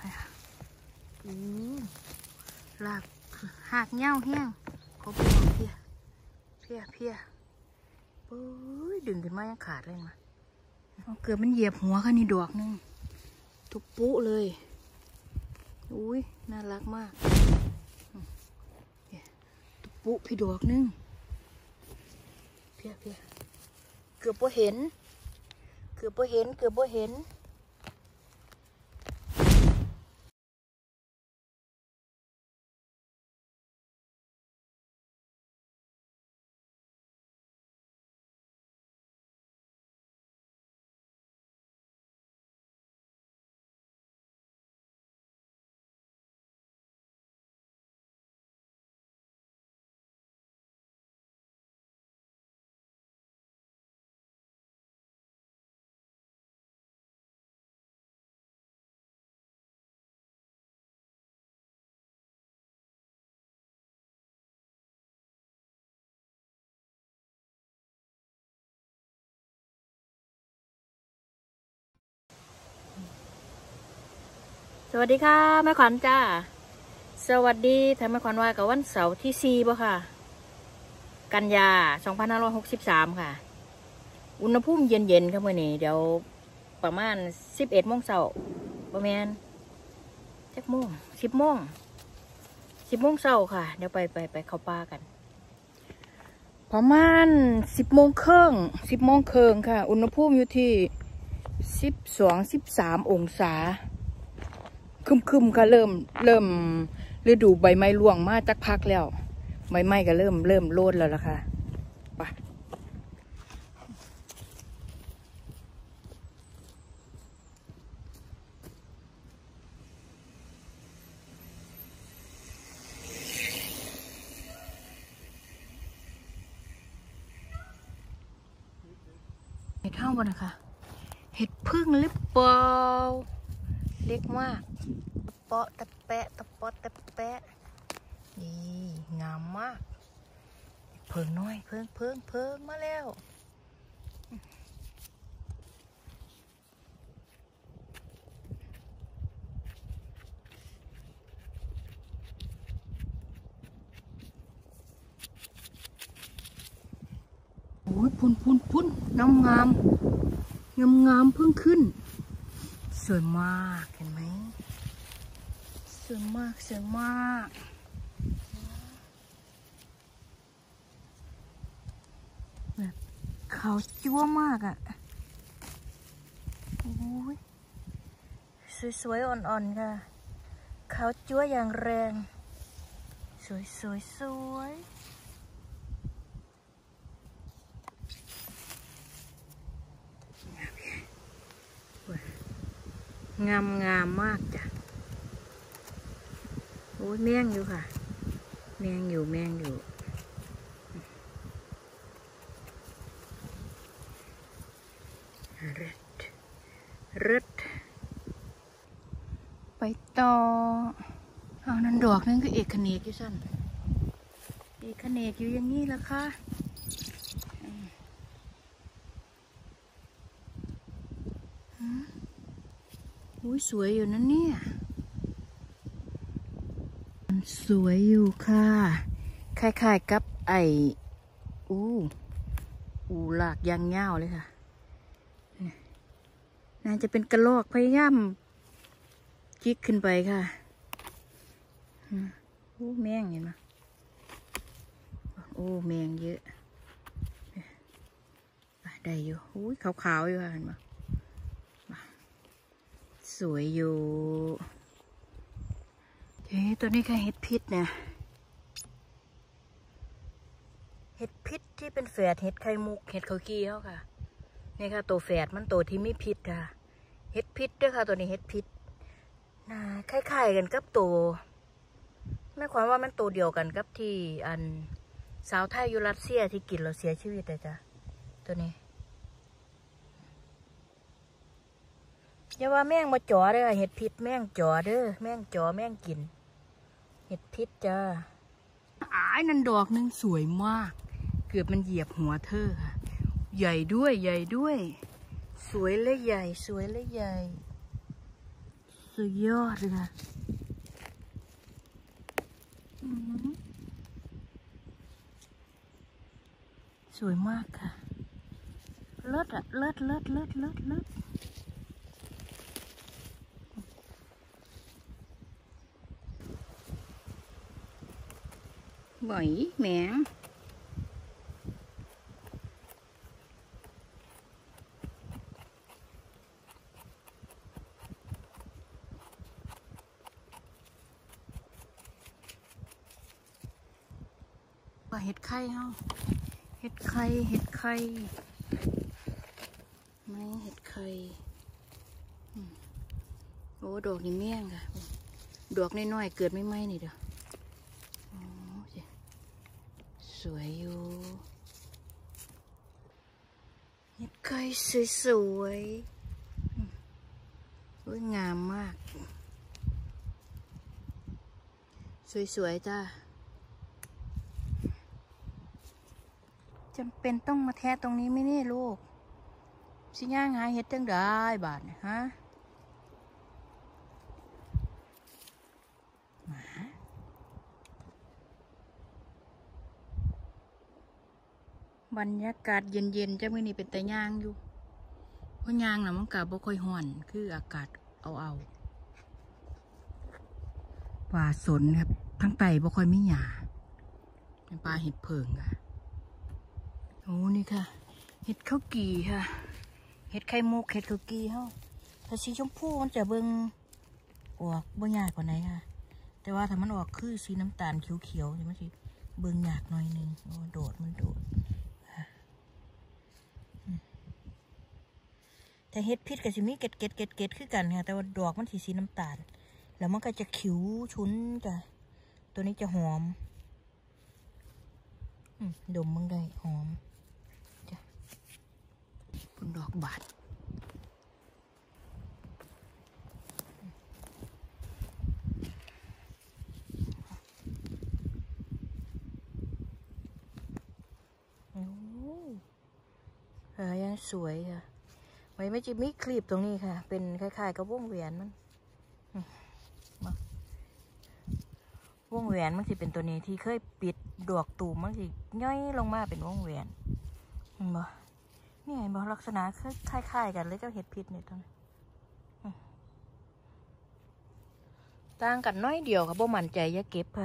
หลากหักเงี้ยวแห้งเขาเพียปุ้ยดึงขึ้นมายังขาดเลยมาเกือบมันเหยียบหัวค่ะนี่ดอกนึงทุบปุ๊เลยอุ้ยน่ารักมากทุบปุ๊พี่ดอกนึงเพียเกือบบ่เห็นสวัสดีค่ะแม่ขวัญจ้าสวัสดีท่านแม่ขวัญว่ากับวันเสาร์ที่4ป่ะค่ะกันยา2563ค่ะอุณหภูมิเย็นๆค่ะเมื่อนี้เดี๋ยวประมาณ11 โมงเช้าประมาณ10 โมงเช้าค่ะเดี๋ยวไปเข้าป่ากันประมาณ10 โมงครึ่งค่ะอุณหภูมิอยู่ที่12-13 องศาคึมก็เริ่มฤดูใบไม้ร่วงมาจากพักแล้วใบไม้ก็เริ่มโลดแล้วล่ะค่ะไปเห็ดเท่าบ่นะคะเห็ดพึ่งหรือเปล่าเล็กมากตะเปาะตะแปะนี่งามมากเพิ่งน้อยเพิ่งมาแล้วโอ้ยพุ่นน้ำงามเพิ่งขึ้นสวยมากเห็นไหมสวยมากแบบขาวจั๊วมากอ่ะโอ้ยสวยอ่อนๆค่ะขาวจั๊วอย่างแรงสวยงามมากจ้ะโอ้ยแมงอยู่ค่ะแมงอยู่รึดไปต่อเอานั่นดอกนั่นคือเอกเนกอยู่สั้นเอกเนกอยู่อย่างนี้ละค่ะอุ้ยสวยอยู่นะเนี่ยสวยอยู่ค่ะคล้ายๆกับหลากยางเงาเลยค่ะน่าจะเป็นกระรอกพยายามจิกขึ้นไปค่ะแมงเห็นไหมแมงเยอะได้อยู่ขาวๆอยู่ค่ะเห็นไหมสวยอยู่ตัวนี้ค่ะเห็ดพิษเนี่ยเห็ดพิษที่เป็นแฝดเห็ดไข่มุกเห็ดข้าวกี้เขาค่ะนี่ค่ะตัวแฝดมันตัวที่ไม่พิษค่ะเห็ดพิษด้วยค่ะตัวนี้เห็ดพิษน่าคล้ายๆกันกับตัวไม่ความว่ามันตัวเดียวกันกับที่สาวไทยยูรัสเซียที่กินแล้วเสียชีวิตเลยจ้ะตัวนี้อย่าว่าแม่งมาจ่อเด้อเห็ดพิษแม่งจ่อเด้อแม่งจ่อแม่งกินเห็ดพิษจ้านั่นดอกนึงสวยมากเกือบมันเหยียบหัวเธอค่ะใหญ่ด้วยสวยและใหญ่สุดยอดเลยค่ะสวยมากค่ะเลิศอะเลิศเลิศเลิศเลิศเลิศบ่อยแหมงว่าเห็ดไข่เฮาเห็ดไข่เห็ดไข่ไม่เห็ดไข่โอ้ดอกนี่เมี่ยงค่ะดอกน้อยๆเกิดไม่ไหมนี่เด้อสวยอยู่เห็ดไข่สวยๆงามมากสวยๆจ้าจำเป็นต้องมาแทะตรงนี้ไหมนี่ลูกสิย่างหาเห็ดจังได้บาทฮะบรรยากาศเย็นๆจะไม่นี่เป็นแต่ย่างอยู่เพราะย่างน่ะมันกะบ่ค่อยห่อนคืออากาศเอาป่าสนครับทั้งไต่บ่ค่อยมีหญ้าเป็นป่าเห็ดเพิงค่ะโอ้นี่ค่ะเห็ดข้าวกี่ค่ะเห็ดไข่มุกเห็ดข้าวกี่เฮาถ้าสีชมพูมันจะเบิ่งออกบ่ยากกว่าไหนค่ะแต่ว่าถ้ามันออกคือสีน้ำตาลเขียวๆนี่มันสิเบิ่งยากหน่อยนึงโอ้โดดมันโดดแต่เห็ดพิษกับสิมีเกล็ดคือกันค่ะแต่ว่าดอกมันสีน้ำตาลแล้วมันก็จะขิวชุนจ้ะตัวนี้จะหอมดมมึงได้หอมจ้ะเป็นดอกบาดโอ้ยังสวยค่ะไว้ไม่จะมีคลิปตรงนี้ค่ะเป็นคล้ายๆกับวงแหวนมันวงแหวนมันสิเป็นตัวนี้ที่เคยปิดดอกตูมมันสิย่อยลงมาเป็นวงแหวนเห็นบ่นี่เห็นบ่ลักษณะคล้ายๆกันเลยก็เห็ดพิษเนี่ยตรงนี้ต่างกันน้อยเดียวค่ะบ่มั่นใจอย่าเก็บค่ะ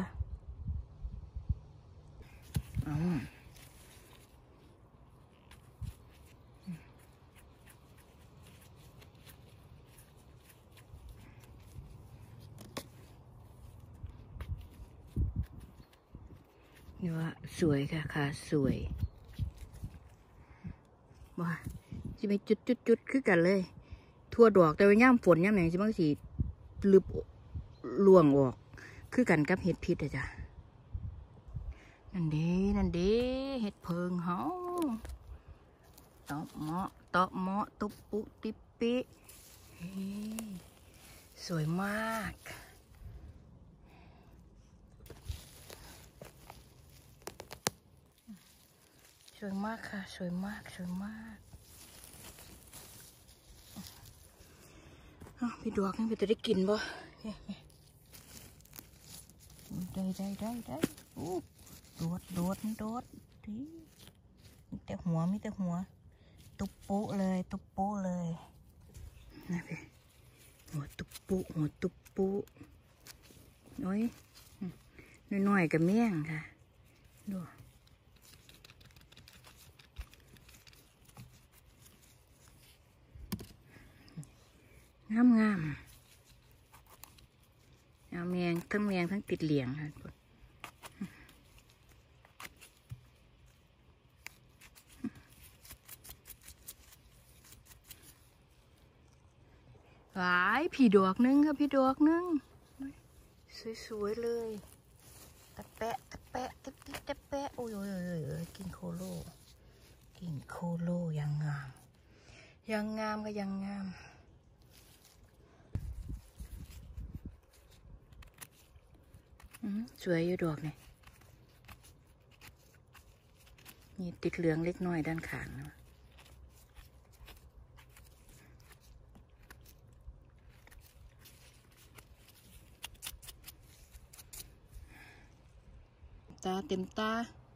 นี่ว่าสวยค่ะสวยว่าจะไปจุดคือกันเลยทั่วดอกแต่ว่าย่ำฝนย่ำไหนจะบางสีลึบล่วงออกคือกันกับเห็ดพิษอะจ้ะนั่นเด้เห็ดเพิงเฮาตอกเมาะตุบปุติปิสวยมากสวยมากค่ะสวยมากพี่ดวกนี่จะได้กินบ่ได้โอ้โดดทีมีแต่หัวตุบปุเลยนะพี่หัวตุบปุน้อยกับเมี่ยงค่ะดูงามเอาเมียงทั้งติดเหลียงค่ะหลายพี่ดอกนึงค่ะสวยเลยตะแปะโอ้ยกินโคโลยังงามก็ยังงามสวยอยู่ดอกเนี่ยนี่ติดเหลืองเล็กน้อยด้านข้างนะตาเต็มตา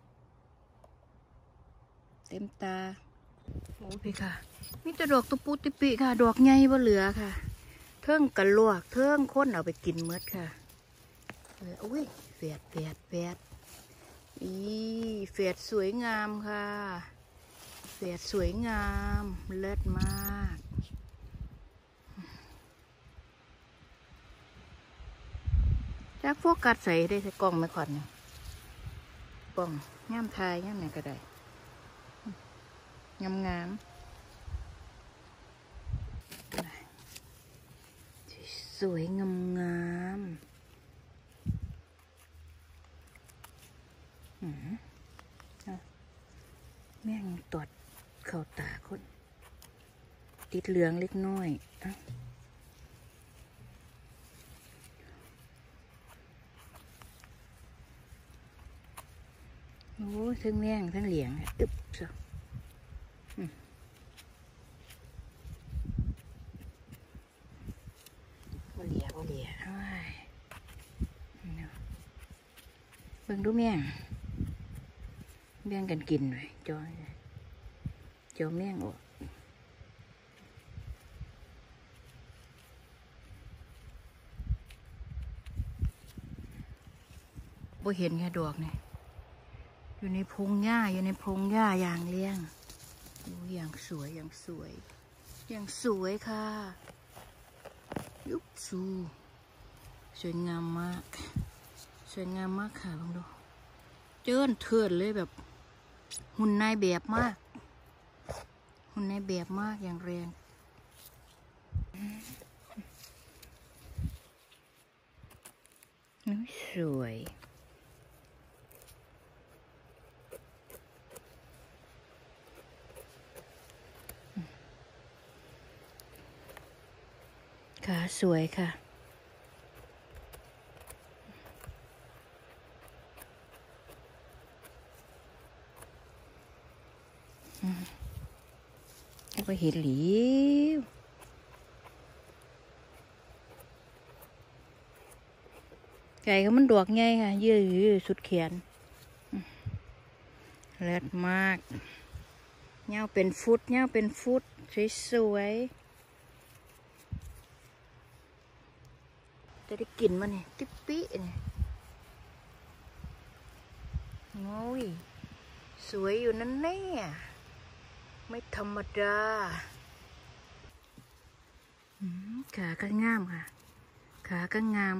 เต็มตาโอ้พี่ค่ะมีแต่ดอกตุปูติปิค่ะดอกใหญ่บ่เหลือค่ะเทิงกระลวกเทิงค้นเอาไปกินเมื่อค่ะอุ้ยเฟียดอีเฟียดสวยงามค่ะเฟียดสวยงามเลิศมากจากโฟกัสใส่ได้ใส่กล้องไม่ขอดเนี่ยกล้องง่ามทายง่ามไหนก็ได้งามสวยงามแม่งตอดเข้าตาคนติดเหลืองเล็กน้อยโอ้ทั้งแม่งทั้งเหลียงอึบซะบ่เหลียเบิ่งดูแม่งแบ่งกันกินหน่อยจอแม่งออกบ่เห็นแค่ดอกนี่อยู่ในพงหญ้าอย่างเลี้ยงอย่างสวยค่ะยุบสูสวยงามมากค่ะลองดูเจิ้นเทิดเลยแบบหุ่นนายแบบมากอย่างแรงสวยขาสวยค่ะก็เห็นหลิวไก่ก็มันดอกไงค่ะยืดสุดแขนเลิศมากเงาเป็นฟุตสวยจะได้กลิ่นมันนี่ติ๊บปี้เนี่ยโอ้ยสวยอยู่นั่นแน่ไม่ธรรมดาขาก็งามค่ะขาก็งาม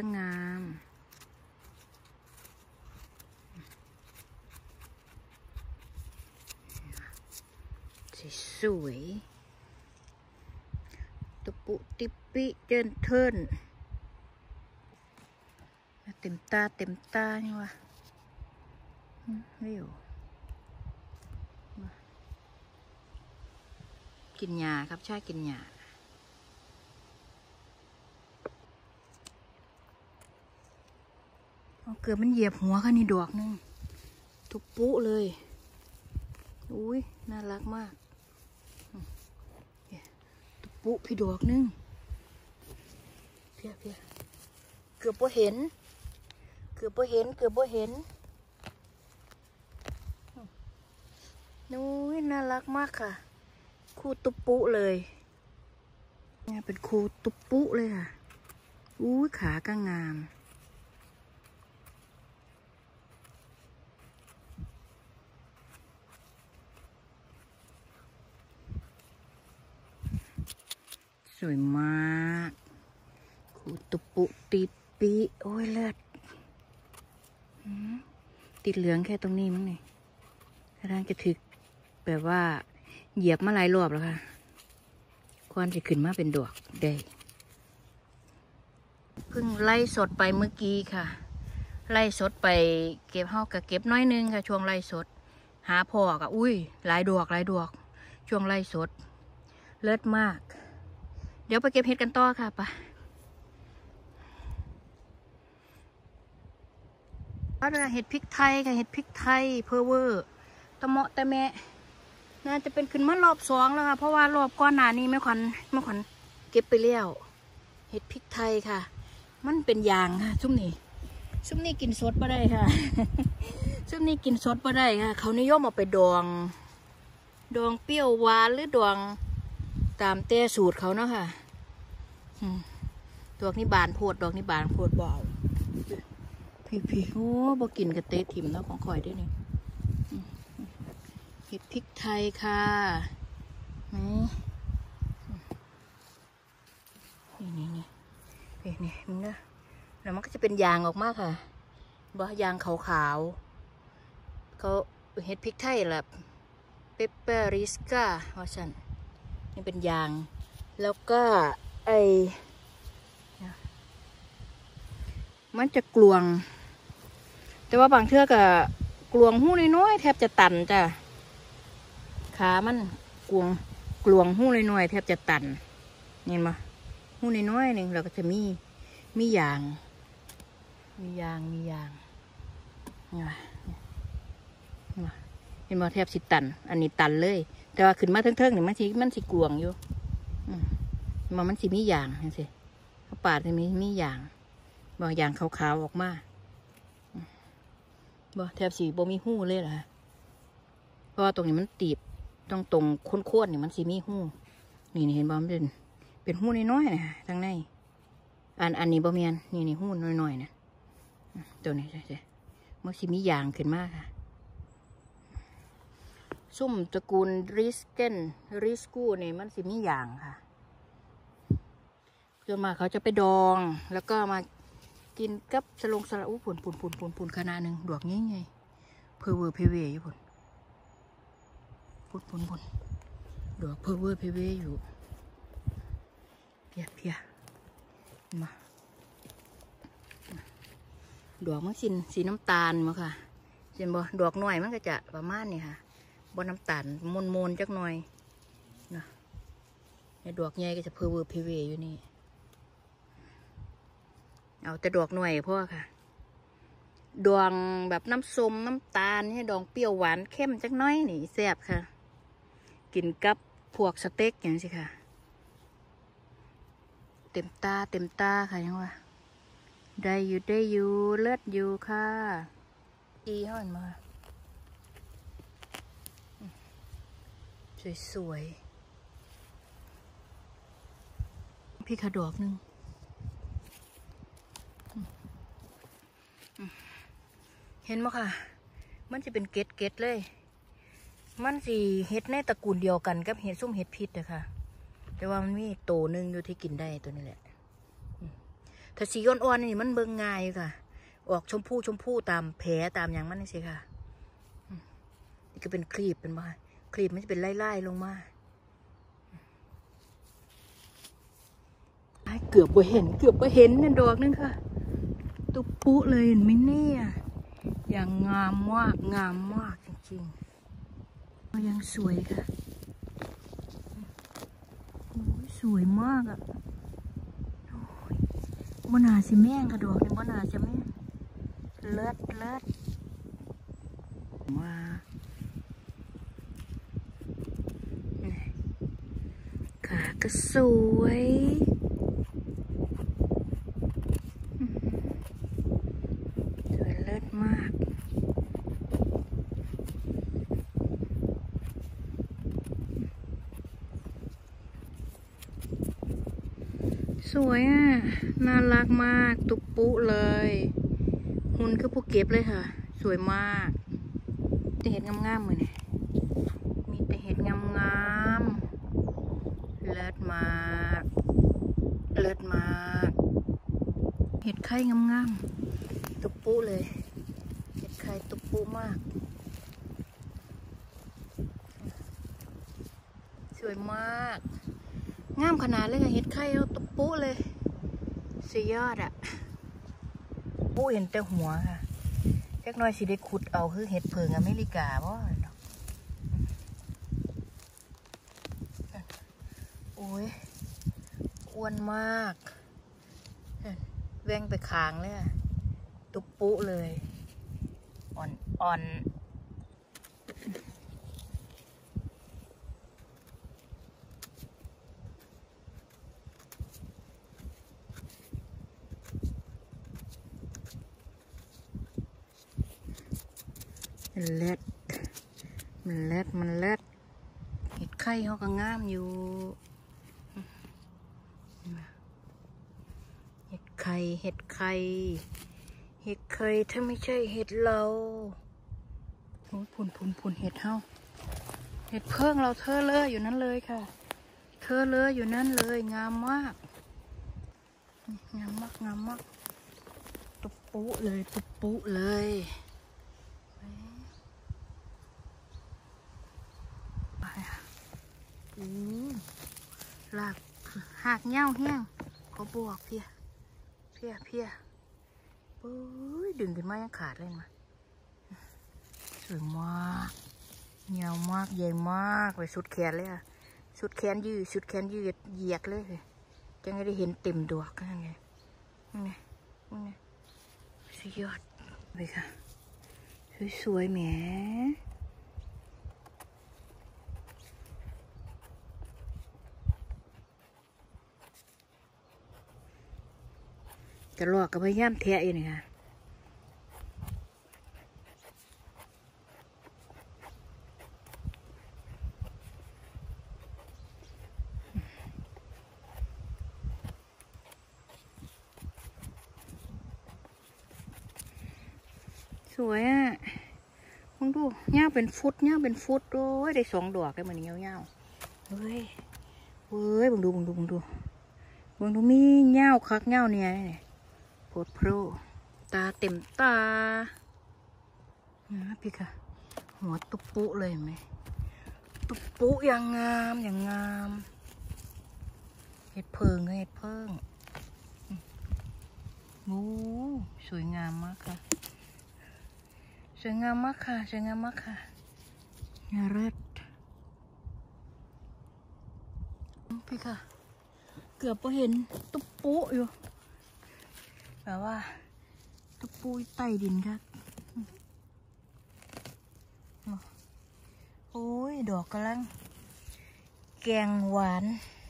สวยตุปุติปิเจินเทินเต็มตานี่วะไม่อยู่กินหญ้าครับใช่กินหญ้าเกือบมันเหยียบหัวค่ะนี่ดอกนึงทุบปุ๊เลยอุ้ยน่ารักมากทุบปุ๊พี่ดอกนึงเพียเกือบบ่เห็นนู้ยน่ารักมากค่ะคู่ตุบปุ๊เลยเนี่ยเป็นคู่ตุบปุ๊เลยค่ะอุ้ยขาก็งามสวยมากคู่ตุบปุ๊ติดปีโอ้ยเลิศติดเหลืองแค่ตรงนี้มั้งนี่กำลังจะถึกแบบว่าเหยียบมาหลายรอบแล้วค่ะควรจะขึ้นมาเป็นดอกได้เพิ่งไล่สดไปเมื่อกี้ค่ะไล่สดไปเก็บเฮากับเก็บน้อยนึงค่ะช่วงไล่สดหาพ่อกับอุ้ยหลายดอกช่วงไล่สดเลิศมากเดี๋ยวไปเก็บเห็ดกันต่อค่ะไปเห็ดพริกไทยค่ะเห็ดพริกไทยเพอเวอร์ตะเมาะตะแมะน่าจะเป็นขึ้นมารอบ2แล้วค่ะเพราะว่ารอบก้อนหนานี้แม่ขวัญเก็บไปแล้วเห็ดพริกไทยค่ะมันเป็นยางค่ะชุ่มนี่ซุปนี้กินสดบ่ได้ค่ะ ซุปนี้กินสดบ่ได้ค่ะเขานิยมเอาไปดองเปรี้ยวหวานหรือดองตามแต่สูตรเขาเนาะค่ะดอกนี้บานโพดดอกนี้บานโพดบ่เอาพี่โอ้บ่กินกระเตะถิ่มเนาะของข่อยได้นี่เห็ดพริกไทยค่ะนี่มึงนะแล้วมันก็จะเป็นยางออกมาค่ะบ่ยางขาวเขาเห็ดพริกไทยแหละเปปเปอริสกาว่าฉันนี่เป็นยางแล้วก็มันจะกลวงแต่ว่าบางเทื่อก็กลวงหู้น้อยๆแทบจะตันจ้ะขามันกลวงหู้น้อยๆแทบจะตันเห็นไหมหู้น้อยๆหนึ่งเราก็จะมียางเห็นไหมแทบสิตันอันนี้ตันเลยแต่ว่าขึ้นมาเทิงๆเนี่ยมันสิกลวงอยู่มันสิมียางเห็นสิเขาปาดจะมียางบางอย่างขาวๆออกมาบ่แทบสีบ่มีหู้เลยเหรอเพราะว่าตรงนี้มันตีบตรงโค้นๆนี่มันสีมีหู้นี่เห็นบ่มันเป็นหู้น้อยๆนะทางในอันนี้บ่เมียนนี่หู้น้อยๆนะตัวนี้ใช่มันสีมียางขึ้นมาค่ะซุ่มตระกูลริสกูนี่มันสีมียางค่ะจนมาเขาจะไปดองแล้วก็มากินกับสลาอู้ผุนขนาดหนึ่งดอกงี้ไงเพอเวอร์เพเวอยู่ผุนดอกเพอเวอร์เพเวอยู่เพียมาดอกมันสีน้ำตาลมาค่ะเห็นบ่ดอกหน่อยมันก็จะประมาณนี้ค่ะบนน้ำตาลมนจักหน่อยนะดอกใหญ่ก็จะเพอเวอร์เพเวอยู่นี่เอาแต่ดอกหน่วยพ่อค่ะดวงแบบน้ำส้มน้ำตาลนี่ดองเปรี้ยวหวานเข้มจักน้อยนี่แซ่บค่ะกินกับพวกสเต็กอย่างสิค่ะเต็มตาค่ะยังว่าได้อยู่เลิศอยู่ค่ะอีห่อนมาสวยพี่ขะดอกนึงเห็นไหมค่ะมันจะเป็นเกล็ดเลยมันสีเห็ดในตระกูลเดียวกันกับเห็ดซุ่มเห็ดพิษนะคะแต่ว่ามันมีโตนึงอยู่ที่กินได้ตัวนี้แหละถ้าสีอ่อนๆนี่มันเบิ่งง่ายค่ะออกชมพูตามแผลตามอย่างมันนี่สิค่ะนี่ก็เป็นครีบเป็นมาครีบมันจะเป็นไล่ๆลงมาเกือบไปเห็นนั่นดอกนึงค่ะตุ๊บปุ๊เลยเห็นไหมเนี่ยอย่างงามมากจริงๆยังสวยค่ะสวยมากอ่ะบนาสิแม่งกระดอกนี่บนาจะแม่งเลิศมาขาก็สวยเลิศมากสวยอ่ะน่ารักมากตุกปุ๊เลยหุ่นคือผู้เก็บเลยค่ะสวยมากแต่เห็ดงามๆเหมือนมีแต่เห็ดงามเลิศมากเห็ดไข่งามตุกปุ๊เลยเห็ดไข่ตุกปุ๊มากสวยมากงามขนาดเลยค่ะเห็ดไข่เอาตุกปุ๊เลยสุดยอดอ่ะปุ๊เห็นแต่หัวค่ะจักน้อยสิได้ขุดเอาคือเห็ดเพิงอเมริกาบ่โอ้ยอ้วนมากแว่งไปคางเลยตุกปุ๊เลยอ่อนมันเล็ดเห็ดไข่เขาก็งามอยู่เห็ดไข่ถ้าไม่ใช่เห็ดเราโอ้ยพุ่นเห็ดเฮาเห็ดเพิ่งเราเธอเลยอยู่นั่นเลยค่ะเธอเลยอยู่นั่นเลยงามมากตุ๊บปุ๊เลยไปลากหากเง่าแห้งเขาบวกเพียปุ้ยดึงขึ้นมายังขาดเลยมาสวยมากเงามากใหญ่มากไปสุดแขนเลยอะสุดแขนยืดเหยียดเลยจะไงได้เห็นเต็มดวกกันไงนี่สุดยอดไปค่ะสวยแหมจะลอกกับพยายามแทะอยู่นี่ค่ะสวยอ่ะมองดูเงาเป็นฟุตโอ้ยได้2 ดอกได้เหมือนเงาเฮ้ยบังดูมีเงาคักเงาเนี่ยโพดโพรตาเต็มตาพี่ค่ะหัวตุ๊ปุเลยไหมตุ๊ปุอย่างงามเห็ดเพิงโอ้สวยงามมากค่ะเลิศพี่ค่ะเกือบพอเห็นตุ๊บปุ๊อยู่แบบว่าตุ๊บปุ๊ใต้ดินค่ะโอ้ยดอกกำลังแกงหวาน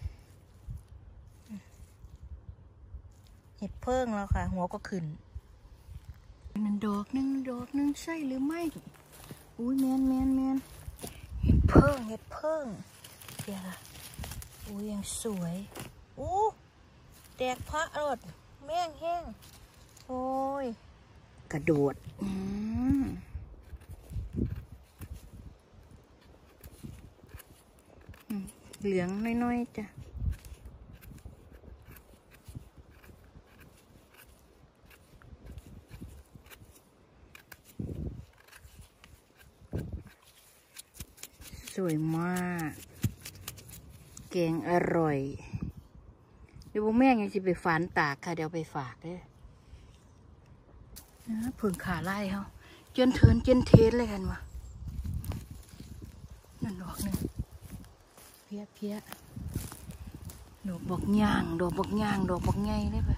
เห็ดเพิ่งแล้วค่ะหัวก็ขึ้นนั่นดอกนึงใช่หรือไม่อุ้ยแมนเห็ดเพิ่งเดี๋ยวค่ะอุ้ยยังสวยอู้แตกพระรดแม่งแห้งโอ้ยกระโดดเหลืองน้อยๆจ้ะสวยมากแกงอร่อยเดี๋ยวแม่ยังจะไปฝานตากค่ะเดี๋ยวไปฝากด้วยนะเพิ่งขาไล่เขาเจนเทนเลยกันวะนั่นดอกนึงเพี้ยดอกบอกย่างดอกบอกไงได้ปะ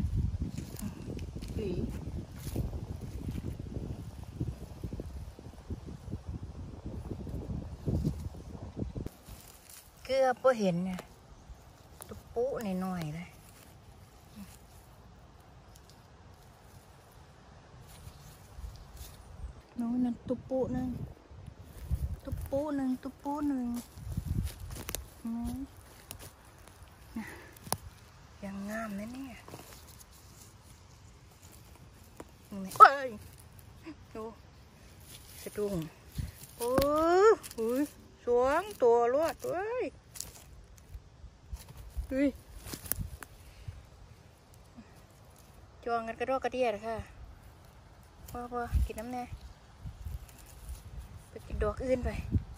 เกือบพอเห็นเนี่ยตุ๊ปุ๊หน่อยเลยน้องนั่นตุ๊ปุ๊นึงยังงามนะเนี่ยเฮ้ยดูสะดุ้งโอ้ยสวงตัวรวดเว้ยจองกันกระโดดกระเดียดค่ะพอกินน้ำแน่ไปกินดอกอื่นไป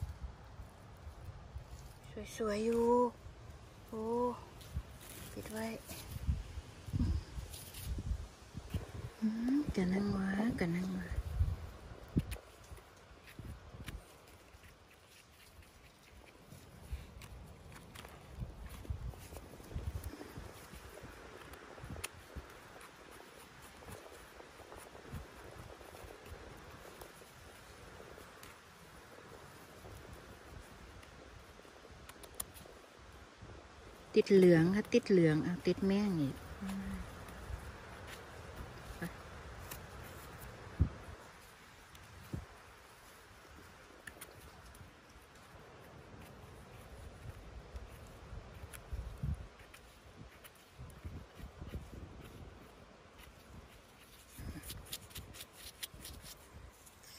สวยอยู่โอ้ปิดไว้กันนั่งมาติดเหลืองค่ะติดแม่งอีก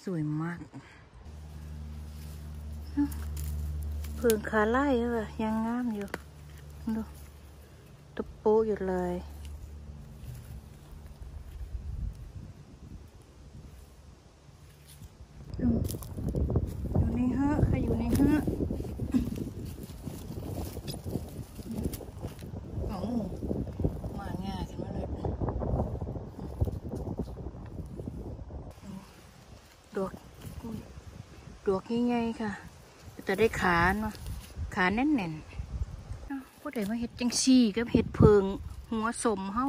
วยมากเพิงคาไล่อะยังงามอยู่ดูตุ๊บปูอยู่เลยอยู่ในเฮอะค่ะอยู่ในเฮอะโอ้มาง่ายกันมาเลยดอกง่ายๆค่ะแต่ได้ขาเนาะขาแน่นๆผู้ใดมาเห็ดจังซี่กับเห็ดเพิงหัวสมเฮา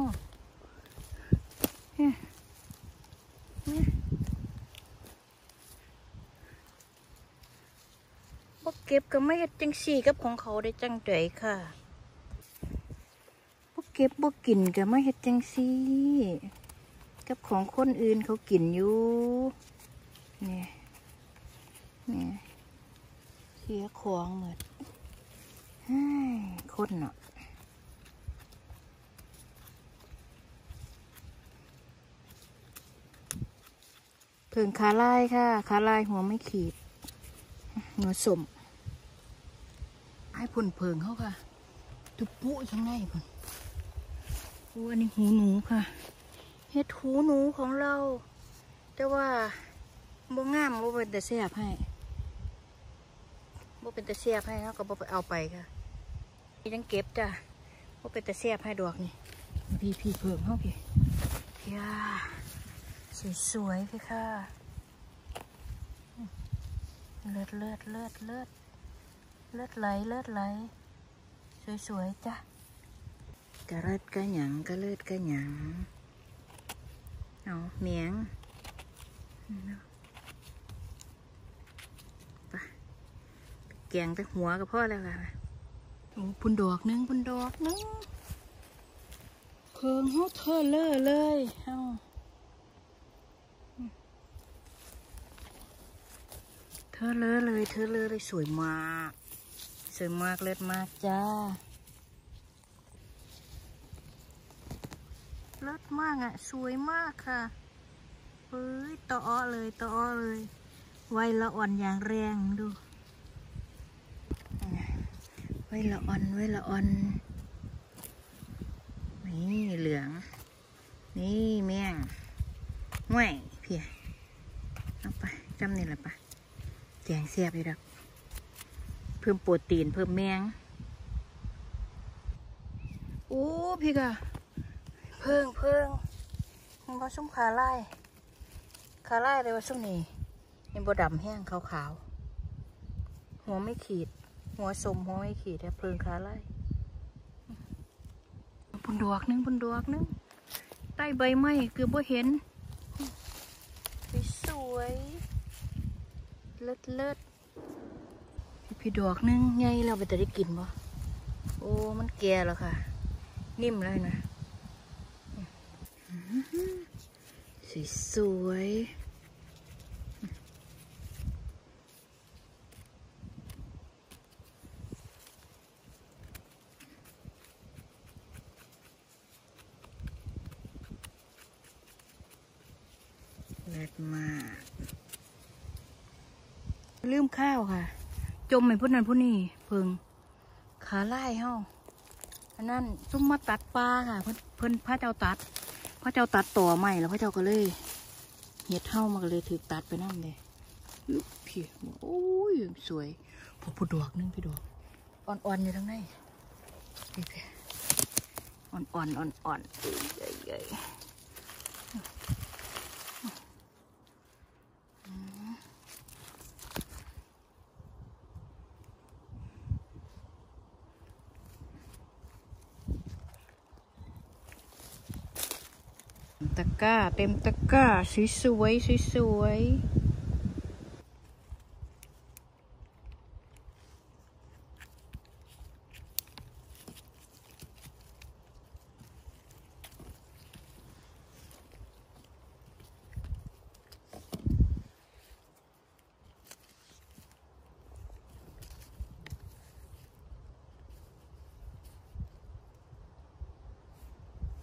บ่เก็บก็ไม่เห็ดจังซี่กับของเขาได้จังใจค่ะบ่เก็บบ่กินก็ไม่เห็ดจังซี่กับของคนอื่นเขากินอยู่เนี่ยเสียของหมดคนเนาะเพิงขาลายค่ะขาลายหัวไม่ขีดหัวสมให้ผลเพิงเขาค่ะตุปุข้างในผลอันนี้หูหนูค่ะเห็ดหูหนูของเราแต่ว่าบ่งามบ่เป็นแต่เสียบให้บ่เป็นแต่เสียบให้เขาก็บ่ไปเอาไปค่ะยังเก็บจ้ะบ่เป็นแต่เสียบให้ดอกนี่พี่เพิงเขาพี่ย่าสวยๆพี่ค่ะเลือดไหลสวยๆจ้ะกระเลิดกระหยังเอาเมียงไปแกงแต่หัวกับพ่อแล้วค่ะโอ้พุ่นดอกนึงเพิงเขาเธอเลยเอาเธอเลยสวยมากเลิศมากจ้าเลิศมากอ่ะสวยมากค่ะเฮ้ยตอเลยไวละอ่อนอย่างแรงดูไวละอ่อนนี่เหลืองนี่แมงห่วยเพียเอาไปจำนี่แหละปะแกงเสียบเลยดักเพิ่มโปรตีนเพิ่มแมงโอ้พี่กะเพิ่งมันว่าซุ้มขาไล่เลยว่าซุ้มนี่ยังบดำแห้งขาวหัวไม่ขีดหัวสมหัวไม่ขีดแต่เพิ่งขาไล่ปุ่นดอกนึงใต้ใบไม้เกือบบ่เห็นสวยเลิศพี่ดอกนึงไงเราไปแต่ได้กินบ่โอ้มันแก่แล้วค่ะนิ่มเลยนะสวยเลิศมากลืมข้าวค่ะจมไปพุ่นนั้นพุ่นนี่เพิงขาไล่เฮาอันนั้นซุ่มมาตัดปลาค่ะเพิ่นพระเจ้าตัดต่อใหม่แล้วพระเจ้าก็เลยเห็ดเฮามาก็เลยถือตัดไปนั่นเลยพี่โอ้ยสวยผู้ดอกนึงพี่ดอกอ่อนอยู่ทั้งในพี่อ่อนใหญ่ตะกร้าเต็มตะกร้าสวย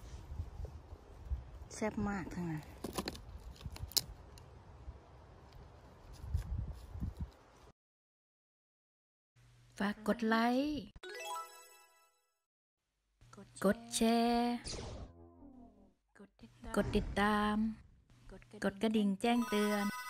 แซ่บมากทั้งนั้นฝากกดไลค์กดแชร์กดติดตามกดกระดิ่งแจ้งเตือน